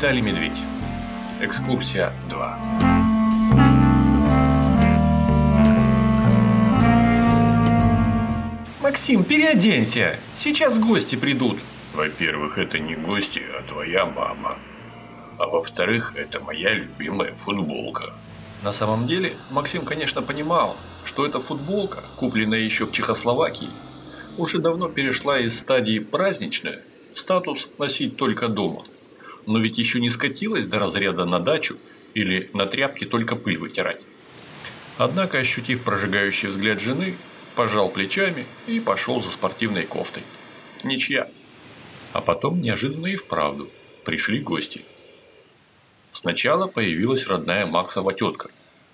Виталий Медведь. Экскурсия 2. Максим, переоденься. Сейчас гости придут. Во-первых, это не гости, а твоя мама. А во-вторых, это моя любимая футболка. На самом деле, Максим, конечно, понимал, что эта футболка, купленная еще в Чехословакии, уже давно перешла из стадии праздничная в статус носить только дома. Но ведь еще не скатилась до разряда на дачу или на тряпке только пыль вытирать. Однако, ощутив прожигающий взгляд жены, пожал плечами и пошел за спортивной кофтой. Ничья. А потом неожиданно и вправду пришли гости. Сначала появилась родная Максова тетка.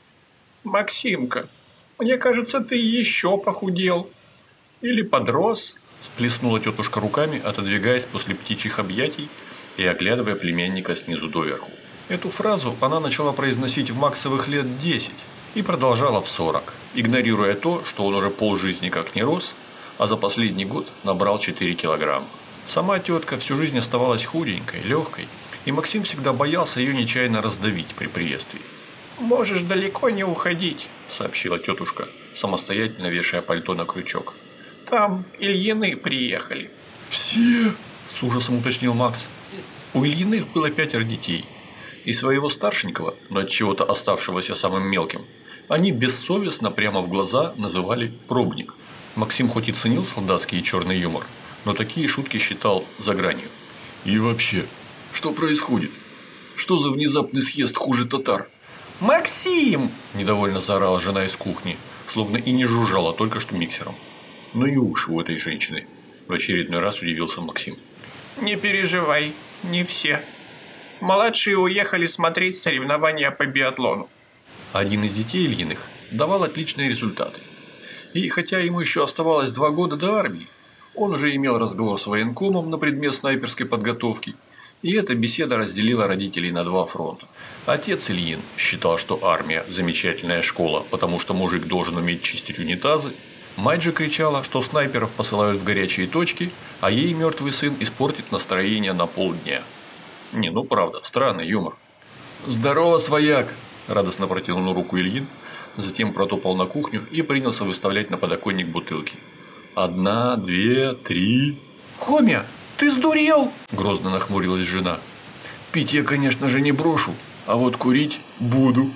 «Максимка, мне кажется, ты еще похудел. Или подрос?» Сплеснула тетушка руками, отодвигаясь после птичьих объятий и оглядывая племянника снизу доверху. Эту фразу она начала произносить в Максовых лет 10 и продолжала в 40, игнорируя то, что он уже полжизни как не рос, а за последний год набрал 4 килограмма. Сама тетка всю жизнь оставалась худенькой, легкой, и Максим всегда боялся ее нечаянно раздавить при приветствии. «Можешь далеко не уходить», – сообщила тетушка, самостоятельно вешая пальто на крючок. «Там Ильины приехали». «Все?» – с ужасом уточнил Макс. У Ильиных было 5 детей, и своего старшенького, но от чего-то оставшегося самым мелким, они бессовестно прямо в глаза называли «пробник». Максим хоть и ценил солдатский и черный юмор, но такие шутки считал за гранью. «И вообще, что происходит? Что за внезапный съезд хуже татар?» «Максим!» – недовольно заорала жена из кухни, словно и не жужжала только что миксером. Ну и уши у этой женщины. В очередной раз удивился Максим. «Не переживай, не все. Младшие уехали смотреть соревнования по биатлону». Один из детей Ильиных давал отличные результаты. И хотя ему еще оставалось 2 года до армии, он уже имел разговор с военкомом на предмет снайперской подготовки, и эта беседа разделила родителей на 2 фронта. Отец Ильин считал, что армия – замечательная школа, потому что мужик должен уметь чистить унитазы. Мать же кричала, что снайперов посылают в горячие точки, а ей мертвый сын испортит настроение на полдня. Не, ну правда, странный юмор. «Здорово, свояк!» – радостно протянул руку Ильин, затем протопал на кухню и принялся выставлять на подоконник бутылки. 1, 2, 3… «Хомя, ты сдурел?» – грозно нахмурилась жена. «Пить я, конечно же, не брошу, а вот курить буду!»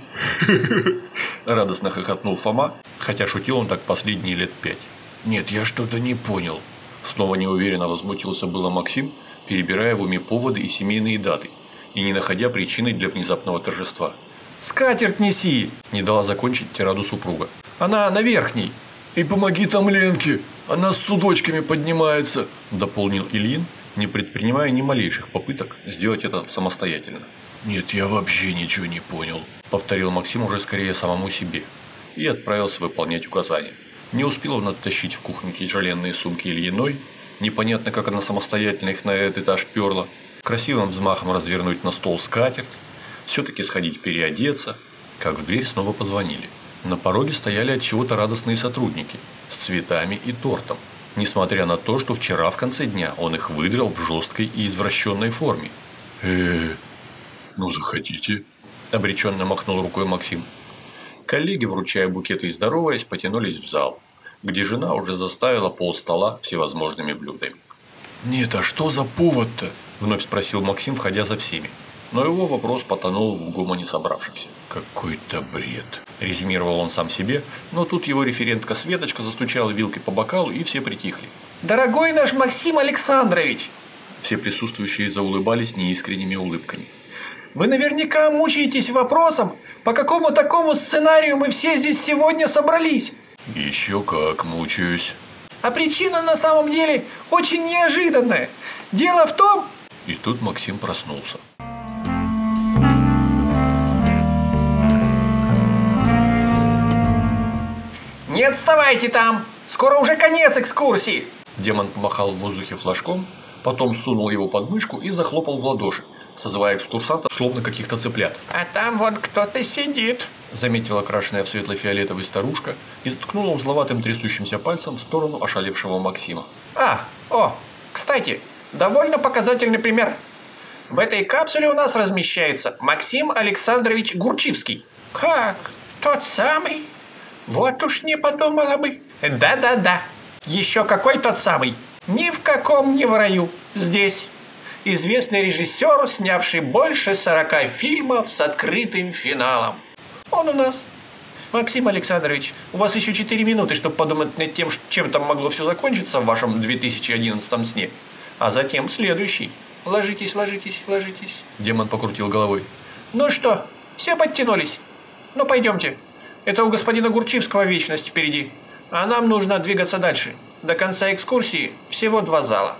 Радостно хохотнул Фома, хотя шутил он так последние лет 5. «Нет, я что-то не понял». Снова неуверенно возмутился было Максим, перебирая в уме поводы и семейные даты, и не находя причины для внезапного торжества. «Скатерть неси!» – не дала закончить тираду супруга. «Она на верхней!» «И помоги там Ленке, она с судочками поднимается», – дополнил Ильин, не предпринимая ни малейших попыток сделать это самостоятельно. «Нет, я вообще ничего не понял», – повторил Максим уже скорее самому себе и отправился выполнять указания. Не успел он оттащить в кухню тяжеленные сумки Ильиной, непонятно, как она самостоятельно их на этот этаж перла, красивым взмахом развернуть на стол скатерть, все-таки сходить переодеться, как в дверь снова позвонили. На пороге стояли от чего-то радостные сотрудники с цветами и тортом, несмотря на то, что вчера в конце дня он их выдрал в жесткой и извращенной форме. Ну заходите, – обреченно махнул рукой Максим. Коллеги, вручая букеты и здороваясь, потянулись в зал, где жена уже заставила полстола всевозможными блюдами. «Нет, а что за повод-то?» – вновь спросил Максим, входя за всеми. Но его вопрос потонул в гомоне собравшихся. «Какой-то бред», – резюмировал он сам себе, но тут его референтка Светочка застучала вилкой по бокалу, и все притихли. «Дорогой наш Максим Александрович!» Все присутствующие заулыбались неискренними улыбками. «Вы наверняка мучаетесь вопросом, по какому такому сценарию мы все здесь сегодня собрались?» «Еще как мучаюсь». «А причина на самом деле очень неожиданная. Дело в том…» И тут Максим проснулся. «Не отставайте там! Скоро уже конец экскурсии!» Демон помахал в воздухе флажком, потом сунул его под мышку и захлопал в ладоши, созывая экскурсантов словно каких-то цыплят. «А там вон кто-то сидит», – заметила окрашенная в светло-фиолетовый старушка и ткнула узловатым трясущимся пальцем в сторону ошалевшего Максима. «Кстати, довольно показательный пример. В этой капсуле у нас размещается Максим Александрович Гурчивский. Как? Тот самый? Вот уж не подумала бы. Да-да-да. Еще какой тот самый? Ни в каком не в раю. Здесь. Известный режиссер, снявший больше 40 фильмов с открытым финалом. Он у нас. Максим Александрович, у вас еще 4 минуты, чтобы подумать над тем, чем там могло все закончиться в вашем 2011 сне. А затем следующий. Ложитесь, ложитесь, ложитесь. Демон покрутил головой. Ну что, все подтянулись? Ну пойдемте. Это у господина Гурчивского вечность впереди. А нам нужно двигаться дальше. До конца экскурсии всего 2 зала.